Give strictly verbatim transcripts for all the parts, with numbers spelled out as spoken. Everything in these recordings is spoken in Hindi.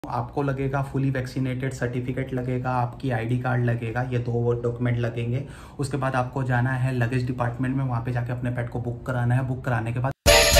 आपको लगेगा फुली वैक्सीनेटेड सर्टिफिकेट लगेगा, आपकी आईडी कार्ड लगेगा, ये दो डॉक्यूमेंट लगेंगे। उसके बाद आपको जाना है लगेज डिपार्टमेंट में, वहाँ पे जाके अपने पेट को बुक कराना है। बुक कराने के बाद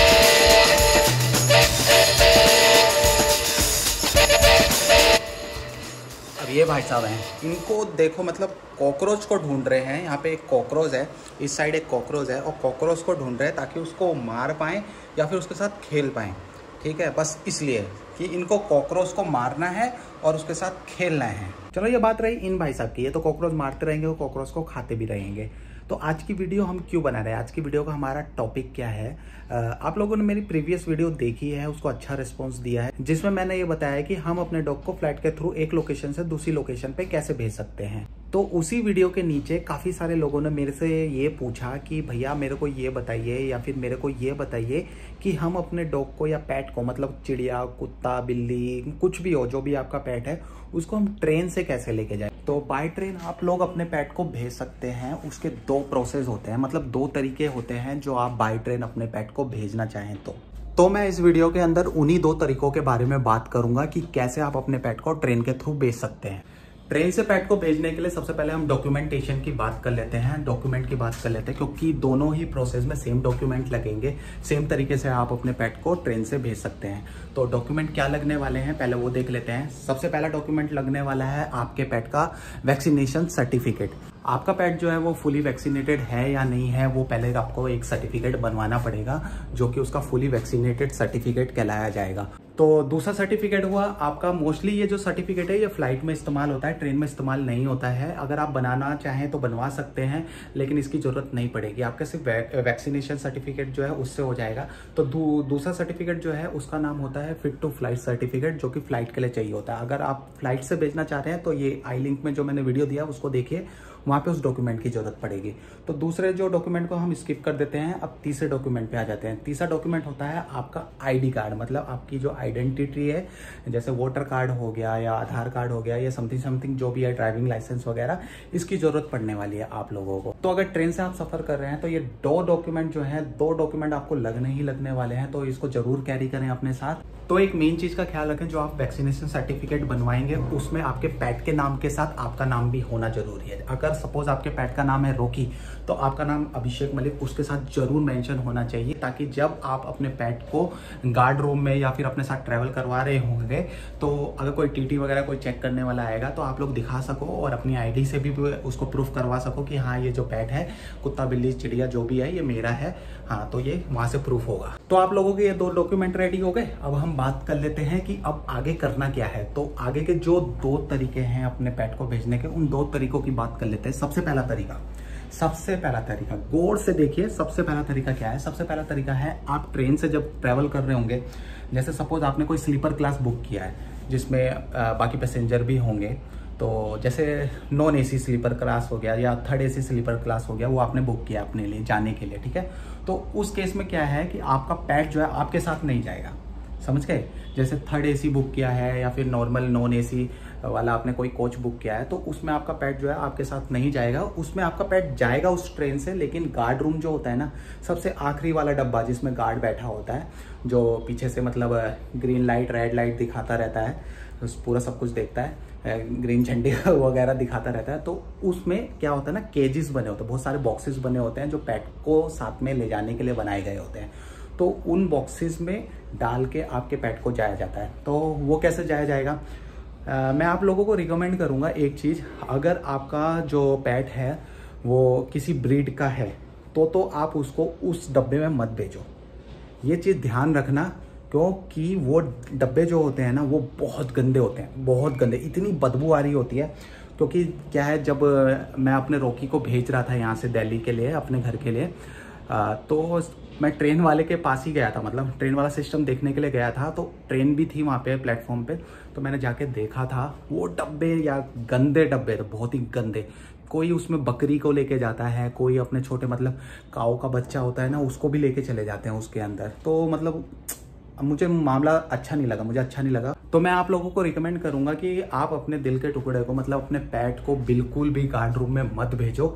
अब ये भाई साहब हैं, इनको देखो मतलब कॉकरोच को ढूंढ रहे हैं। यहाँ पे एक कॉकरोच है, इस साइड एक कॉकरोच है, और कॉकरोच को ढूंढ रहे हैं ताकि उसको मार पाएँ या फिर उसके साथ खेल पाएँ। ठीक है, बस इसलिए कि इनको कॉकरोच को मारना है और उसके साथ खेलना है। चलो ये बात रही इन भाई साहब की, ये तो कॉकरोच मारते रहेंगे और कॉकरोच को खाते भी रहेंगे। तो आज की वीडियो हम क्यों बना रहे हैं, आज की वीडियो का हमारा टॉपिक क्या है। आप लोगों ने मेरी प्रीवियस वीडियो देखी है, उसको अच्छा रिस्पांस दिया है, जिसमें मैंने ये बताया कि हम अपने डॉग को फ्लाइट के थ्रू एक लोकेशन से दूसरी लोकेशन पे कैसे भेज सकते हैं। तो उसी वीडियो के नीचे काफ़ी सारे लोगों ने मेरे से ये पूछा कि भैया मेरे को ये बताइए या फिर मेरे को ये बताइए कि हम अपने डॉग को या पेट को, मतलब चिड़िया, कुत्ता, बिल्ली, कुछ भी हो, जो भी आपका पेट है, उसको हम ट्रेन से कैसे लेके जाए। तो बाय ट्रेन आप लोग अपने पेट को भेज सकते हैं। उसके दो प्रोसेस होते हैं, मतलब दो तरीके होते हैं जो आप बाय ट्रेन अपने पेट को भेजना चाहें तो तो मैं इस वीडियो के अंदर उन्हीं दो तरीकों के बारे में बात करूंगा कि कैसे आप अपने पेट को ट्रेन के थ्रू भेज सकते हैं। ट्रेन से पेट को भेजने के लिए सबसे पहले हम डॉक्यूमेंटेशन की बात कर लेते हैं, डॉक्यूमेंट की बात कर लेते हैं, क्योंकि दोनों ही प्रोसेस में सेम डॉक्यूमेंट लगेंगे। सेम तरीके से आप अपने पेट को ट्रेन से भेज सकते हैं। तो डॉक्यूमेंट क्या लगने वाले हैं पहले वो देख लेते हैं। सबसे पहला डॉक्यूमेंट लगने वाला है आपके पेट का वैक्सीनेशन सर्टिफिकेट। आपका पेट जो है वो फुली वैक्सीनेटेड है या नहीं है, वो पहले आपको एक सर्टिफिकेट बनवाना पड़ेगा, जो कि उसका फुली वैक्सीनेटेड सर्टिफिकेट कहलाया जाएगा। तो दूसरा सर्टिफिकेट हुआ आपका, मोस्टली ये जो सर्टिफिकेट है ये फ्लाइट में इस्तेमाल होता है, ट्रेन में इस्तेमाल नहीं होता है। अगर आप बनाना चाहें तो बनवा सकते हैं, लेकिन इसकी जरूरत नहीं पड़ेगी। आपका सिर्फ वैक्सीनेशन सर्टिफिकेट जो है उससे हो जाएगा। तो दू, दूसरा सर्टिफिकेट जो है उसका नाम होता है फिट टू फ्लाइट सर्टिफिकेट, जो कि फ्लाइट के लिए चाहिए होता है। अगर आप फ्लाइट से भेजना चाह रहे हैं तो ये आई लिंक में जो मैंने वीडियो दिया उसको देखिए, वहाँ पे उस डॉक्यूमेंट की जरूरत पड़ेगी। तो दूसरे जो डॉक्यूमेंट को हम स्किप कर देते हैं, अब तीसरे डॉक्यूमेंट पे आ जाते हैं। तीसरा डॉक्यूमेंट होता है आपका आईडी कार्ड, मतलब आपकी जो आइडेंटिटी है, जैसे वोटर कार्ड हो गया या आधार कार्ड हो गया या समथिंग समथिंग जो भी है, ड्राइविंग लाइसेंस वगैरह, इसकी जरूरत पड़ने वाली है आप लोगों को। तो अगर ट्रेन से आप सफर कर रहे हैं तो ये दो डॉक्यूमेंट जो है, दो डॉक्यूमेंट आपको लगने ही लगने वाले हैं, तो इसको जरूर कैरी करें अपने साथ। तो एक मेन चीज का ख्याल रखें, जो आप वैक्सीनेशन सर्टिफिकेट बनवाएंगे उसमें आपके पेट के नाम के साथ आपका नाम भी होना जरूरी है। अगर सपोज आपके पेट का नाम है रॉकी, तो आपका नाम अभिषेक मलिक उसके साथ जरूर मेंशन होना चाहिए, ताकि जब आप अपने पेट को गार्ड रूम में या फिर अपने साथ ट्रैवल करवा रहे होंगे, तो अगर कोई टीटी वगैरह कोई चेक करने वाला आएगा तो आप लोग दिखा सको और अपनी आईडी से भी उसको प्रूफ करवा सको कि हाँ ये जो पेट है, कुत्ता, बिल्ली, चिड़िया जो भी है, ये मेरा है। हाँ, तो ये वहां से प्रूफ होगा। तो आप लोगों के ये दो डॉक्यूमेंट रेडी हो गए। अब हम बात कर लेते हैं कि अब आगे करना क्या है। तो आगे के जो दो तरीके हैं अपने पेट को भेजने के, उन दो तरीकों की बात कर लेते हैं। सबसे पहला तरीका सबसे पहला तरीका गौर से देखिए। सबसे पहला तरीका क्या है? सबसे पहला तरीका है, आप ट्रेन से जब ट्रेवल कर रहे होंगे, जैसे सपोज आपने कोई स्लीपर क्लास बुक किया है जिसमें बाकी पैसेंजर भी होंगे, तो जैसे नॉन एसी स्लीपर क्लास हो गया या थर्ड एसी स्लीपर क्लास हो गया, वो आपने बुक किया अपने लिए जाने के लिए, ठीक है। तो उस केस में क्या है कि आपका पेट जो है आपके साथ नहीं जाएगा, समझ गए। जैसे थर्ड एसी बुक किया है या फिर नॉर्मल नॉन एसी वाला आपने कोई कोच बुक किया है, तो उसमें आपका पेट जो है आपके साथ नहीं जाएगा। उसमें आपका पेट जाएगा उस ट्रेन से, लेकिन गार्ड रूम जो होता है ना, सबसे आखिरी वाला डब्बा जिसमें गार्ड बैठा होता है, जो पीछे से मतलब ग्रीन लाइट रेड लाइट दिखाता रहता है, पूरा सब कुछ देखता है, ग्रीन झंडे वगैरह दिखाता रहता है। तो उसमें क्या होता है ना, केजेस बने होते हैं, बहुत सारे बॉक्सेस बने होते हैं जो पेट को साथ में ले जाने के लिए बनाए गए होते हैं। तो उन बॉक्सेस में डाल के आपके पेट को जाया जाता है। तो वो कैसे जाया जाएगा? आ, मैं आप लोगों को रिकमेंड करूंगा एक चीज़, अगर आपका जो पेट है वो किसी ब्रीड का है तो तो आप उसको उस डब्बे में मत भेजो। ये चीज़ ध्यान रखना, क्योंकि वो डब्बे जो होते हैं ना वो बहुत गंदे होते हैं, बहुत गंदे, इतनी बदबू आ रही होती है। क्योंकि क्या है, जब मैं अपने रॉकी को भेज रहा था यहाँ से दिल्ली के लिए, अपने घर के लिए, आ, तो मैं ट्रेन वाले के पास ही गया था, मतलब ट्रेन वाला सिस्टम देखने के लिए गया था। तो ट्रेन भी थी वहाँ पे प्लेटफॉर्म पे, तो मैंने जाके देखा था वो डब्बे, या गंदे डब्बे तो बहुत ही गंदे। कोई उसमें बकरी को लेके जाता है, कोई अपने छोटे मतलब काऊ का बच्चा होता है ना, उसको भी लेके चले जाते हैं उसके अंदर। तो मतलब मुझे मामला अच्छा नहीं लगा, मुझे अच्छा नहीं लगा। तो मैं आप लोगों को रिकमेंड करूंगा कि आप अपने दिल के टुकड़े को, मतलब अपने पेट को बिल्कुल भी गार्ड रूम में मत भेजो।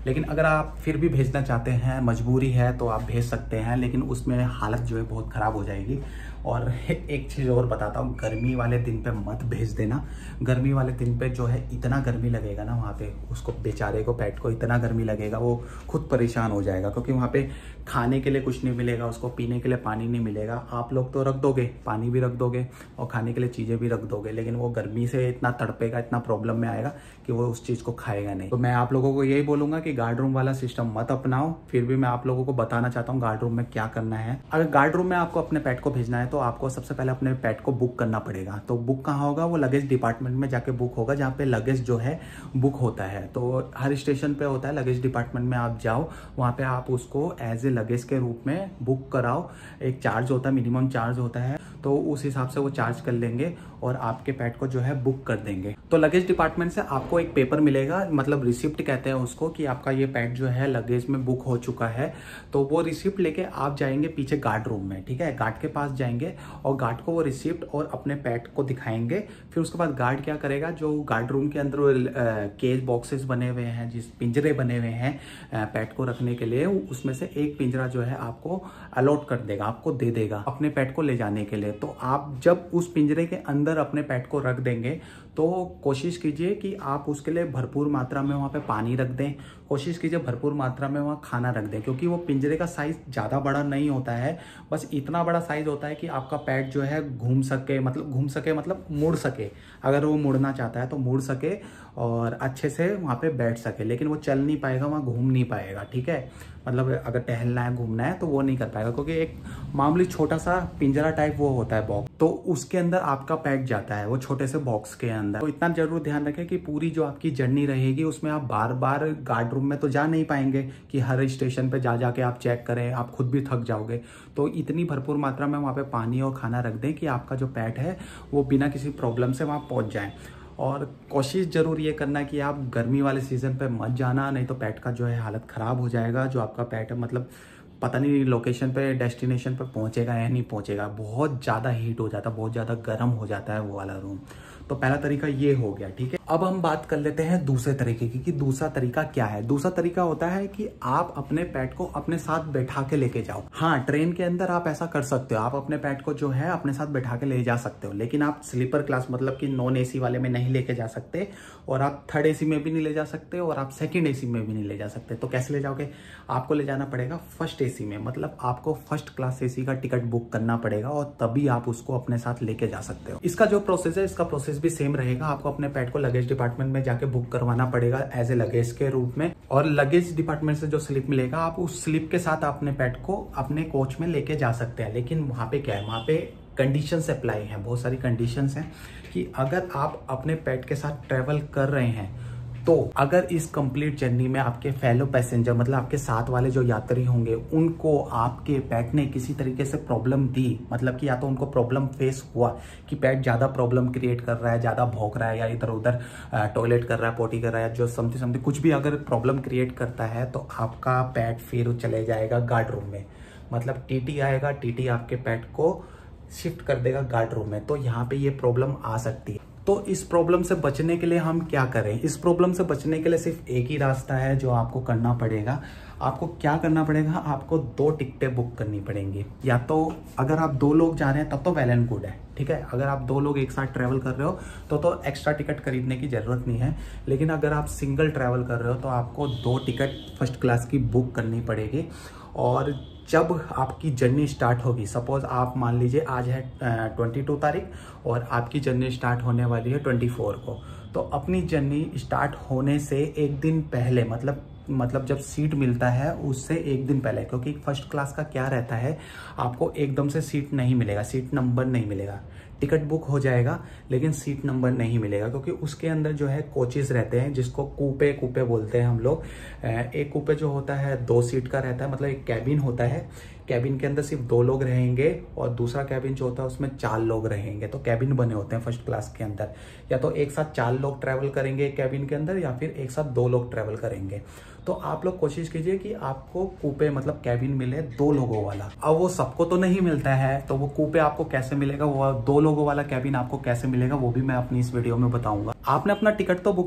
लेकिन अगर आप फिर भी भेजना चाहते हैं, मजबूरी है, तो आप भेज सकते हैं, लेकिन उसमें हालत जो है बहुत ख़राब हो जाएगी। और एक चीज़ और बताता हूँ, गर्मी वाले दिन पे मत भेज देना। गर्मी वाले दिन पे जो है इतना गर्मी लगेगा ना वहाँ पे, उसको बेचारे को, पेट को इतना गर्मी लगेगा, वो खुद परेशान हो जाएगा, क्योंकि वहाँ पे खाने के लिए कुछ नहीं मिलेगा, उसको पीने के लिए पानी नहीं मिलेगा। आप लोग तो रख दोगे, पानी भी रख दोगे और खाने के लिए चीज़ें भी रख दोगे, लेकिन वो गर्मी से इतना तड़पेगा, इतना प्रॉब्लम में आएगा कि वो उस चीज़ को खाएगा नहीं। तो मैं आप लोगों को यही बोलूँगा कि गार्ड रूम वाला सिस्टम मत अपनाओ। फिर भी मैं आप लोगों को बताना चाहता हूँ गार्ड रूम में क्या करना है। अगर गार्ड रूम में आपको अपने पेट को भेजना है तो आपको सबसे पहले अपने पेट को बुक करना पड़ेगा। तो बुक कहाँ होगा? वो लगेज डिपार्टमेंट में जाके बुक होगा, जहाँ पे लगेज जो है बुक होता है। तो हर स्टेशन पे होता है, लगेज डिपार्टमेंट में आप जाओ, वहाँ पे आप उसको एज ए लगेज के रूप में बुक कराओ। एक चार्ज होता है, मिनिमम चार्ज होता है, तो उस हिसाब से वो चार्ज कर लेंगे और आपके पेट को जो है बुक कर देंगे। तो लगेज डिपार्टमेंट से आपको एक पेपर मिलेगा, मतलब रिसिप्ट कहते हैं उसको, कि आपका ये पेट जो है लगेज में बुक हो चुका है। तो वो रिसिप्ट लेके आप जाएंगे पीछे गार्ड रूम में, ठीक है, गार्ड के पास जाएंगे और गार्ड को वो रिसिप्ट और अपने पेट को दिखाएंगे। फिर उसके बाद गार्ड क्या करेगा, जो गार्ड रूम के अंदर केज बॉक्सेस बने हुए हैं, जिस पिंजरे बने हुए हैं पेट को रखने के लिए, उसमें से एक पिंजरा जो है आपको अलॉट कर देगा, आपको दे देगा अपने पेट को ले जाने के लिए। तो आप जब उस पिंजरे के अंदर अपने पेट को रख देंगे तो कोशिश कीजिए कि आप उसके लिए भरपूर मात्रा में वहाँ पे पानी रख दें, कोशिश कीजिए भरपूर मात्रा में वहाँ खाना रख दें, क्योंकि वो पिंजरे का साइज़ ज़्यादा बड़ा नहीं होता है, बस इतना बड़ा साइज़ होता है कि आपका पेट जो है घूम सके, मतलब घूम सके मतलब मुड़ सके, अगर वो मुड़ना चाहता है तो मुड़ सके और अच्छे से वहाँ पे बैठ सके। लेकिन वो चल नहीं पाएगा, वहाँ घूम नहीं पाएगा, ठीक है, मतलब अगर टहलना है, घूमना है तो वो नहीं कर पाएगा, क्योंकि एक मामूली छोटा सा पिंजरा टाइप वो होता है बॉक्स, तो उसके अंदर आपका पेट जाता है, वो छोटे से बॉक्स के अंदर। तो इतना जरूर ध्यान रखें कि पूरी जो आपकी जर्नी रहेगी उसमें आप बार बार गार्ड रूम में तो जा नहीं पाएंगे कि हर स्टेशन पे जा जाके आप चेक करें, आप खुद भी थक जाओगे। तो इतनी भरपूर मात्रा में वहाँ पे पानी और खाना रख दें कि आपका जो पेट है वो बिना किसी प्रॉब्लम से वहाँ पहुँच जाए। और कोशिश ज़रूर ये करना कि आप गर्मी वाले सीज़न पे मत जाना, नहीं तो पेट का जो है हालत ख़राब हो जाएगा। जो आपका पेट है, मतलब पता नहीं लोकेशन पे, डेस्टिनेशन पे पहुंचेगा या नहीं पहुंचेगा, बहुत ज़्यादा हीट हो जाता है, बहुत ज़्यादा गर्म हो जाता है वो वाला रूम। तो पहला तरीका ये हो गया, ठीक है। अब हम बात कर लेते हैं दूसरे तरीके की कि दूसरा तरीका क्या है। दूसरा तरीका होता है कि आप अपने पेट को अपने साथ बैठा के लेके जाओ। हाँ, ट्रेन के अंदर आप ऐसा कर सकते हो, आप अपने पेट को जो है अपने साथ बैठा के ले जा सकते हो, लेकिन आप स्लीपर क्लास मतलब कि नॉन एसी वाले में नहीं लेके जा सकते, और आप थर्ड एसी में भी नहीं ले जा सकते, और आप सेकेंड एसी में भी नहीं ले जा सकते। तो कैसे ले जाओगे? आपको ले जाना पड़ेगा फर्स्ट एसी में, मतलब आपको फर्स्ट क्लास एसी का टिकट बुक करना पड़ेगा और तभी आप उसको अपने साथ लेके जा सकते हो। इसका जो प्रोसेस है, इसका प्रोसेस भी सेम रहेगा। आपको अपने पेट को लगेज डिपार्टमेंट में जाके बुक करवाना पड़ेगा एज ए लगेज के रूप में, और लगेज डिपार्टमेंट से जो स्लिप मिलेगा, आप उस स्लिप के साथ अपने पेट को अपने कोच में लेके जा सकते हैं। लेकिन वहाँ पे क्या है, वहाँ पे कंडीशंस अप्लाई हैं, बहुत सारी कंडीशंस हैं कि अगर आप अपने पेट के साथ ट्रेवल कर रहे हैं तो अगर इस कंप्लीट जर्नी में आपके फेलो पैसेंजर, मतलब आपके साथ वाले जो यात्री होंगे, उनको आपके पेट ने किसी तरीके से प्रॉब्लम दी, मतलब कि या तो उनको प्रॉब्लम फेस हुआ कि पेट ज़्यादा प्रॉब्लम क्रिएट कर रहा है, ज़्यादा भौंक रहा है, या इधर उधर टॉयलेट कर रहा है, पोटी कर रहा है, जो समथिंग समथिंग कुछ भी अगर प्रॉब्लम क्रिएट करता है, तो आपका पेट फिर चले जाएगा गार्ड रूम में। मतलब टीटी आएगा, टीटी आपके पेट को शिफ्ट कर देगा गार्ड रूम में। तो यहाँ पे ये प्रॉब्लम आ सकती है। तो इस प्रॉब्लम से बचने के लिए हम क्या करें? इस प्रॉब्लम से बचने के लिए सिर्फ एक ही रास्ता है जो आपको करना पड़ेगा। आपको क्या करना पड़ेगा? आपको दो टिकटें बुक करनी पड़ेंगी। या तो अगर आप दो लोग जा रहे हैं तब तो वेल एंड गुड है, ठीक है। अगर आप दो लोग एक साथ ट्रैवल कर रहे हो तो तो एक्स्ट्रा टिकट खरीदने की ज़रूरत नहीं है। लेकिन अगर आप सिंगल ट्रैवल कर रहे हो तो आपको दो टिकट फर्स्ट क्लास की बुक करनी पड़ेगी। और जब आपकी जर्नी स्टार्ट होगी, सपोज आप मान लीजिए आज है ट्वेंटी टू तारीख और आपकी जर्नी स्टार्ट होने वाली है ट्वेंटी फोर को, तो अपनी जर्नी स्टार्ट होने से एक दिन पहले, मतलब मतलब जब सीट मिलता है उससे एक दिन पहले, क्योंकि फर्स्ट क्लास का क्या रहता है, आपको एकदम से सीट नहीं मिलेगा, सीट नंबर नहीं मिलेगा। टिकट बुक हो जाएगा लेकिन सीट नंबर नहीं मिलेगा, क्योंकि उसके अंदर जो है कोचेस रहते हैं जिसको कूपे कूपे बोलते हैं हम लोग। एक कूपे जो होता है दो सीट का रहता है, मतलब एक कैबिन होता है, कैबिन के अंदर सिर्फ दो लोग रहेंगे, और दूसरा कैबिन जो होता है उसमें चार लोग रहेंगे। तो कैबिन बने होते हैं फर्स्ट क्लास के अंदर, या तो एक साथ चार लोग ट्रैवल करेंगे कैबिन के अंदर, या फिर एक साथ दो लोग ट्रैवल करेंगे। तो आप लोग कोशिश कीजिए कि आपको कूपे मतलब कैबिन मिले दो लोगों वाला। अब वो सबको तो नहीं मिलता है, तो वो कूपे आपको कैसे मिलेगा, वो दो लोगों वाला कैबिन आपको कैसे मिलेगा, वो भी मैं अपनी इस वीडियो में बताऊंगा। आपने अपना टिकट तो बुक कर लिया,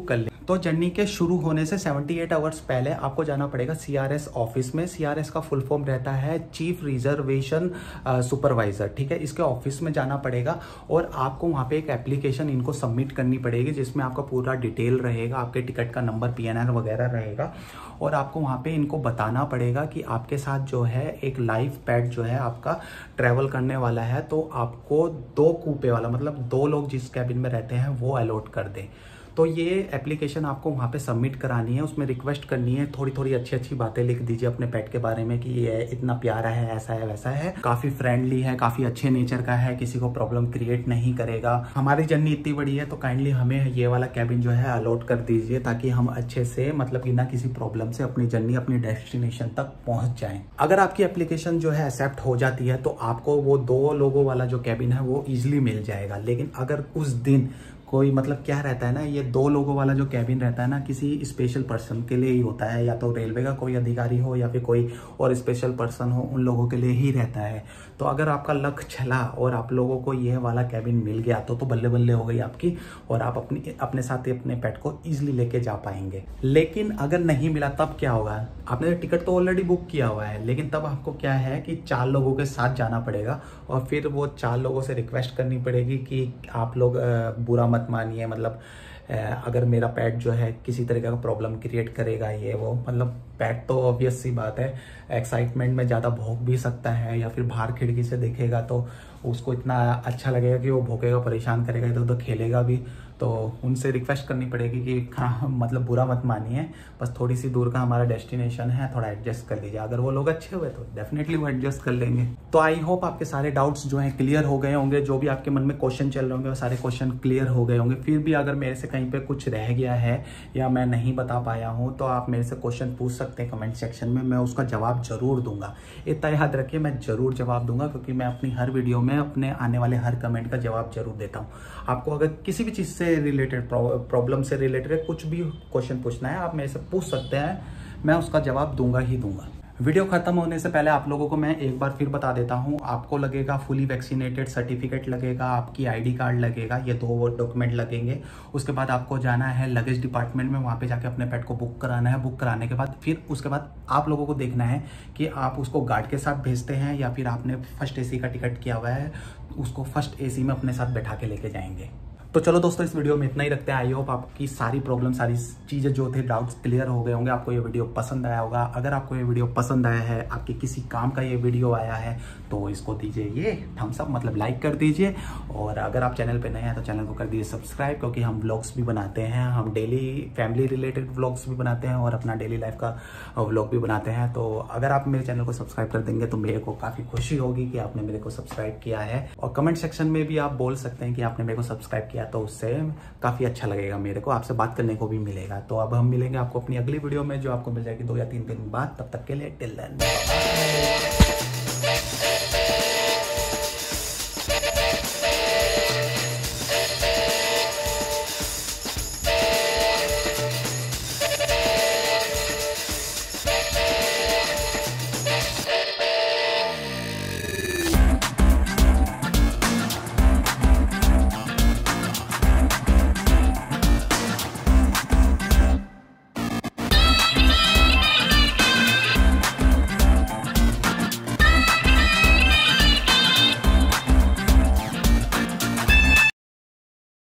तो जर्नी के शुरू होने से अठहत्तर आवर्स पहले आपको जाना पड़ेगा सीआरएस ऑफिस में। सीआरएस का फुल फॉर्म रहता है चीफ रिजर्वेशन सुपरवाइजर, ठीक है। इसके ऑफिस में जाना पड़ेगा और आपको वहाँ पे एक एप्लीकेशन इनको सबमिट करनी पड़ेगी जिसमें आपका पूरा डिटेल रहेगा, आपके टिकट का नंबर, पीएनआर वगैरह रहेगा। और आपको वहाँ पे इनको बताना पड़ेगा कि आपके साथ जो है एक लाइफ पैड जो है आपका ट्रैवल करने वाला है, तो आपको दो कूपे वाला, मतलब दो लोग जिस कैबिन में रहते हैं वो अलॉट कर दें। तो ये एप्लीकेशन आपको वहाँ पे सबमिट करानी है, उसमें रिक्वेस्ट करनी है, थोड़ी थोड़ी अच्छी अच्छी बातें लिख दीजिए अपने पेट के बारे में कि ये इतना प्यारा है, ऐसा है, वैसा है, काफ़ी फ्रेंडली है, काफ़ी अच्छे नेचर का है, किसी को प्रॉब्लम क्रिएट नहीं करेगा, हमारी जर्नी इतनी बड़ी है तो काइंडली हमें ये वाला कैबिन जो है अलॉट कर दीजिए ताकि हम अच्छे से, मतलब बिना किसी प्रॉब्लम से अपनी जर्नी, अपनी डेस्टिनेशन तक पहुँच जाएँ। अगर आपकी एप्लीकेशन जो है एक्सेप्ट हो जाती है तो आपको वो दो लोगों वाला जो कैबिन है वो ईजिली मिल जाएगा। लेकिन अगर उस दिन कोई, मतलब क्या रहता है ना, ये दो लोगों वाला जो कैबिन रहता है ना, किसी स्पेशल पर्सन के लिए ही होता है, या तो रेलवे का कोई अधिकारी हो या फिर कोई और स्पेशल पर्सन हो, उन लोगों के लिए ही रहता है। तो अगर आपका लक चला और आप लोगों को ये वाला कैबिन मिल गया तो तो बल्ले बल्ले हो गई आपकी, और आप अपनी अपने साथ अपने पेट को ईजिली लेके जा पाएंगे। लेकिन अगर नहीं मिला तब क्या होगा? आपने टिकट तो ऑलरेडी बुक किया हुआ है, लेकिन तब आपको क्या है कि चार लोगों के साथ जाना पड़ेगा और फिर वो चार लोगों से रिक्वेस्ट करनी पड़ेगी कि आप लोग बुरा मत मानिए, मतलब अगर मेरा पेट जो है किसी तरीके का प्रॉब्लम क्रिएट करेगा, ये वो, मतलब पेट तो ऑब्वियस सी बात है एक्साइटमेंट में ज़्यादा भौंक भी सकता है, या फिर बाहर खिड़की से देखेगा तो उसको इतना अच्छा लगेगा कि वो भौंकेगा, परेशान करेगा, इधर उधर खेलेगा भी। तो उनसे रिक्वेस्ट करनी पड़ेगी कि हाँ, मतलब बुरा मत मानिए, बस थोड़ी सी दूर का हमारा डेस्टिनेशन है, थोड़ा एडजस्ट कर लीजिए। अगर वो लोग अच्छे हुए तो डेफिनेटली वो एडजस्ट कर लेंगे। तो आई होप आपके सारे डाउट्स जो हैं क्लियर हो गए होंगे, जो भी आपके मन में क्वेश्चन चल रहे होंगे वो सारे क्वेश्चन क्लियर हो गए होंगे। फिर भी अगर मेरे से कहीं पे कुछ रह गया है या मैं नहीं बता पाया हूँ तो आप मेरे से क्वेश्चन पूछ सकते हैं कमेंट सेक्शन में, मैं उसका जवाब जरूर दूंगा। इतना याद रखिए, मैं जरूर जवाब दूंगा, क्योंकि मैं अपनी हर वीडियो में अपने आने वाले हर कमेंट का जवाब जरूर देता हूँ। आपको अगर किसी भी चीज़ से रिलेटेड, प्रॉब्लम से रिलेटेड कुछ भी क्वेश्चन पूछना है, आप मेरे से पूछ सकते हैं, मैं उसका जवाब दूंगा ही दूंगा। वीडियो खत्म होने से पहले आप लोगों को मैं एक बार फिर बता देता हूं, आपको लगेगा फुली वैक्सीनेटेड सर्टिफिकेट लगेगा, आपकी आईडी कार्ड लगेगा, ये दो डॉक्यूमेंट लगेंगे। उसके बाद आपको जाना है लगेज डिपार्टमेंट में, वहाँ पे जाके अपने पेट को बुक कराना है। बुक कराने के बाद फिर उसके बाद आप लोगों को देखना है कि आप उसको गार्ड के साथ भेजते हैं या फिर आपने फर्स्ट एसी का टिकट किया हुआ है, उसको फर्स्ट एसी में अपने साथ बैठा के लेके जाएंगे। तो चलो दोस्तों, इस वीडियो में इतना ही रखते हैं। आई होप आपकी सारी प्रॉब्लम, सारी चीज़ें जो थे, डाउट्स क्लियर हो गए होंगे, आपको ये वीडियो पसंद आया होगा। अगर आपको ये वीडियो पसंद आया है, आपके किसी काम का ये वीडियो आया है, तो इसको दीजिए ये थम्स अप, मतलब लाइक कर दीजिए। और अगर आप चैनल पे नए हैं तो चैनल को कर दीजिए सब्सक्राइब, क्योंकि हम व्लॉग्स भी बनाते हैं, हम डेली फैमिली रिलेटेड व्लॉग्स भी बनाते हैं और अपना डेली लाइफ का व्लॉग भी बनाते हैं। तो अगर आप मेरे चैनल को सब्सक्राइब कर देंगे तो मेरे को काफ़ी खुशी होगी कि आपने मेरे को सब्सक्राइब किया है। और कमेंट सेक्शन में भी आप बोल सकते हैं कि आपने मेरे को सब्सक्राइब किया, तो उससे काफ़ी अच्छा लगेगा, मेरे को आपसे बात करने को भी मिलेगा। तो अब हम मिलेंगे आपको अपनी अगली वीडियो में, जो आपको मिल जाएगी दो या तीन दिन बाद। तब तक के लिए टिल देन।